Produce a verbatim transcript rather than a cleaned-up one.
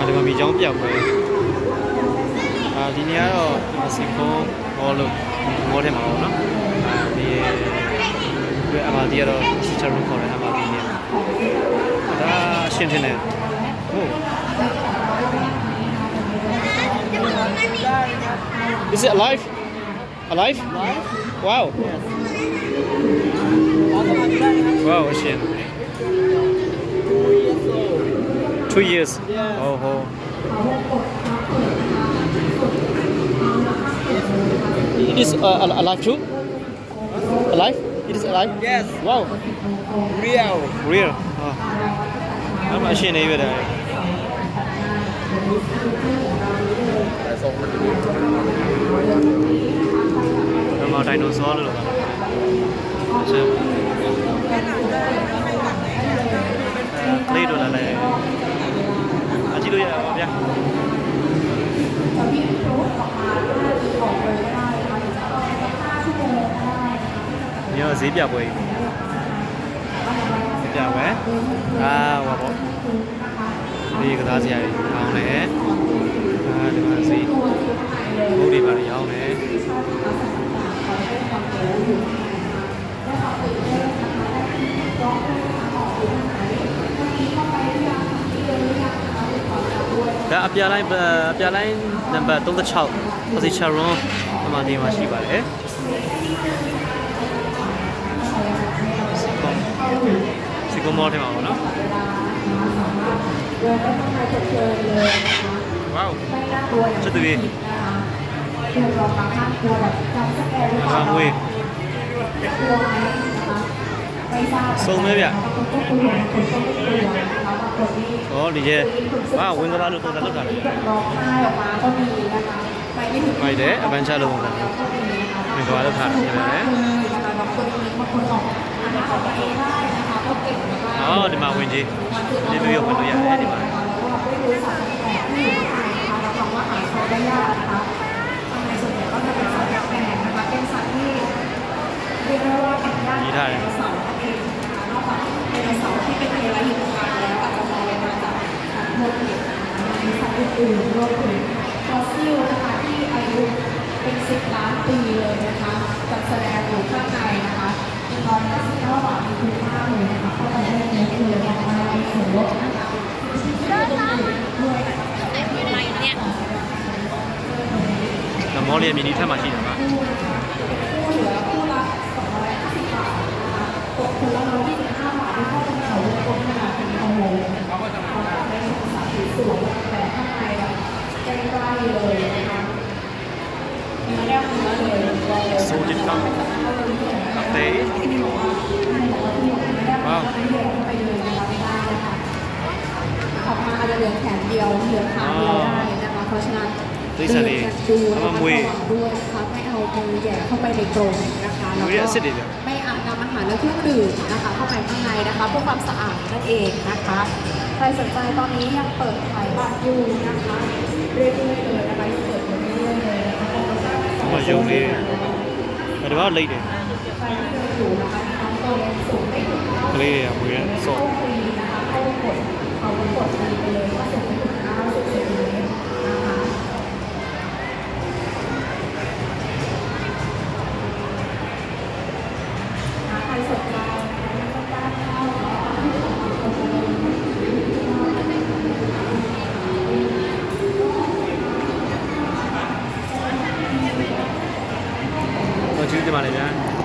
ဒီမှာမိချောင်းပြောက်ပဲအာဒီနေရာတော့စင်ကုန်းဘောလို့ဘောထဲမှာပေါ့နော်ဒီအမဒီကတော့စီချာရုံခေါ်တယ်အမဒီနေဒါအရှင်းထင်းတယ်ဟုတ် Is it alive? Alive? Alive? Wow. Yes. Wow, shit. Two years. Yeah. Oh, oh. It is uh, alive too? Alive? It is alive? Yes. Wow. Real. Real. Oh. I'm not sure either. Nó dinosaur rồi xem đây rồi là này à chị đôi vậy nhá nhớ dí bia bồi dí bia bé à wow wow đi cái đó gì vậy không này à đi mà gì bố đi vào đi không này Đã apply line apply line number tông tất chậu có gì chậu rồi mà đi mà chỉ bảo đấy chỉ có một thôi mà nó wow chất từ gì à mùi sâu mấy vậy có đi về wow quên cái ba lượt tôi đã lướt cả mày đấy bạn trai luôn rồi mình có ba lượt thả như thế đó đi mà quên gì đi video mình tôi dạy đi mà gì đâyอื่นรวมถึงฟอสซิลนะคะที่อายุเป็นสิบล้านปีเลยนะคะจัดแสดงอยู่ข้างในนะคะตอนนี้สิ่งที่เราบอกมีคุณค่าเลยนะคะเพราะเราได้เงินคือเรามาในส่วนลดนะคะด้วยไอ้ที่อะไรเนี่ยน้ำมอลเรียนมินิท่ามาชีนะคู่เหลือคู่ละสองร้อยห้าสิบบาทนะคะตกคนละร้อยยี่สิบห้าบาทที่เข้าเป็นเขาวงกลมขนาดเป็นคอมโบนะคะเป็นสามสีสูงแต่ข้างในใกล้ๆเลยนะคะเนื้อแน่นเนื้อเลยโซจิตตังตักเตะว้าวไปเลยนะคะไม่ได้นะคะออกมาอาจจะเหลือแขนเดียวเหลือขาเดียวได้นะคะเพราะฉะนั้นดูดูระวังด้วยนะคะไม่เอามือแย่เข้าไปในกรงนะคะแล้วก็ไม่อาจนำอาหารและเครื่องดื่มนะคะเข้าไปข้างในนะคะเพื่อความสะอาดนั่นเองนะคะใครสนใจตอนนี้ยังเปิดขายบัตรอยู่นะคะเรื่อยๆเลยนะคะยังเปิดอยู่เรื่อยๆเลยนะคะมาอยู่นี่มาดูว่าเลยเด็กเลยอ่ะมือสดเขากดเขากดไปเลยว่าส่งไปถึงเก้าสิบเซนติเมตรนะคะใครสนใจชื่อจะมาเลยนะ